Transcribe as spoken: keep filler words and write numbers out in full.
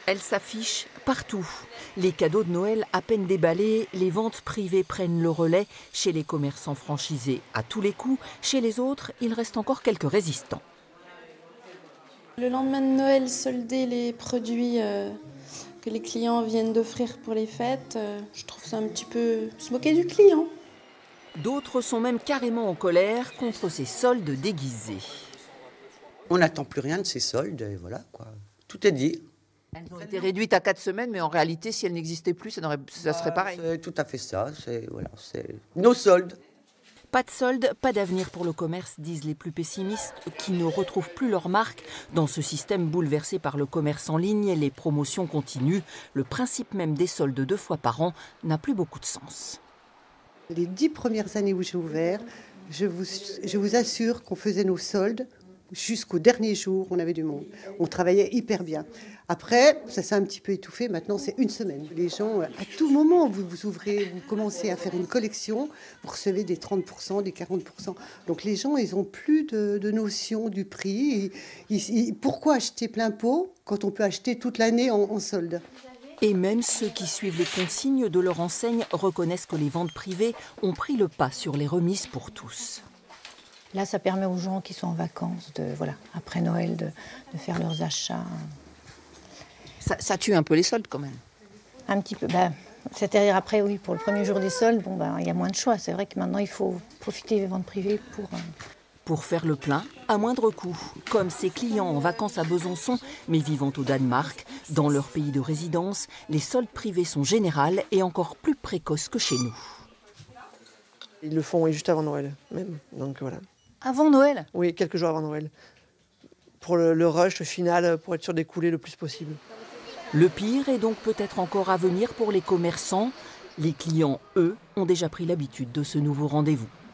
Elle s'affiche partout. Les cadeaux de Noël à peine déballés, les ventes privées prennent le relais chez les commerçants franchisés à tous les coups. Chez les autres, il reste encore quelques résistants. Le lendemain de Noël, solder les produits euh, que les clients viennent d'offrir pour les fêtes, euh, je trouve ça un petit peu se moquer du client. D'autres sont même carrément en colère contre ces soldes déguisés. On n'attend plus rien de ces soldes, et voilà quoi. Tout est dit. Elles ont été réduites à quatre semaines, mais en réalité, si elles n'existaient plus, ça, ça serait pareil. C'est tout à fait ça, c'est voilà, c'est nos soldes. Pas de soldes, pas d'avenir pour le commerce, disent les plus pessimistes, qui ne retrouvent plus leur marque. Dans ce système bouleversé par le commerce en ligne, les promotions continuent. Le principe même des soldes deux fois par an n'a plus beaucoup de sens. Les dix premières années où j'ai ouvert, je vous, je vous assure qu'on faisait nos soldes jusqu'au dernier jour, on avait du monde. On travaillait hyper bien. Après, ça s'est un petit peu étouffé. Maintenant, c'est une semaine. Les gens, à tout moment, vous vous ouvrez, vous commencez à faire une collection, vous recevez des trente pour cent, des quarante pour cent. Donc les gens, ils n'ont plus de, de notion du prix. Ils, ils, pourquoi acheter plein pot quand on peut acheter toute l'année en, en solde ? Et même ceux qui suivent les consignes de leur enseigne reconnaissent que les ventes privées ont pris le pas sur les remises pour tous. Là, ça permet aux gens qui sont en vacances, de, voilà, après Noël, de, de faire leurs achats. Ça, ça tue un peu les soldes quand même. Un petit peu. Bah, c'est-à-dire après, oui, pour le premier jour des soldes, bon, bah, il y a moins de choix. C'est vrai que maintenant, il faut profiter des ventes privées pour... Euh... Pour faire le plein à moindre coût, comme ces clients en vacances à Besançon, mais vivant au Danemark. Dans leur pays de résidence, les soldes privés sont générales et encore plus précoces que chez nous. Ils le font juste avant Noël, même. Donc voilà. Avant Noël ? Oui, quelques jours avant Noël. Pour le, le rush final, pour être sûr d'écouler le plus possible. Le pire est donc peut-être encore à venir pour les commerçants. Les clients, eux, ont déjà pris l'habitude de ce nouveau rendez-vous.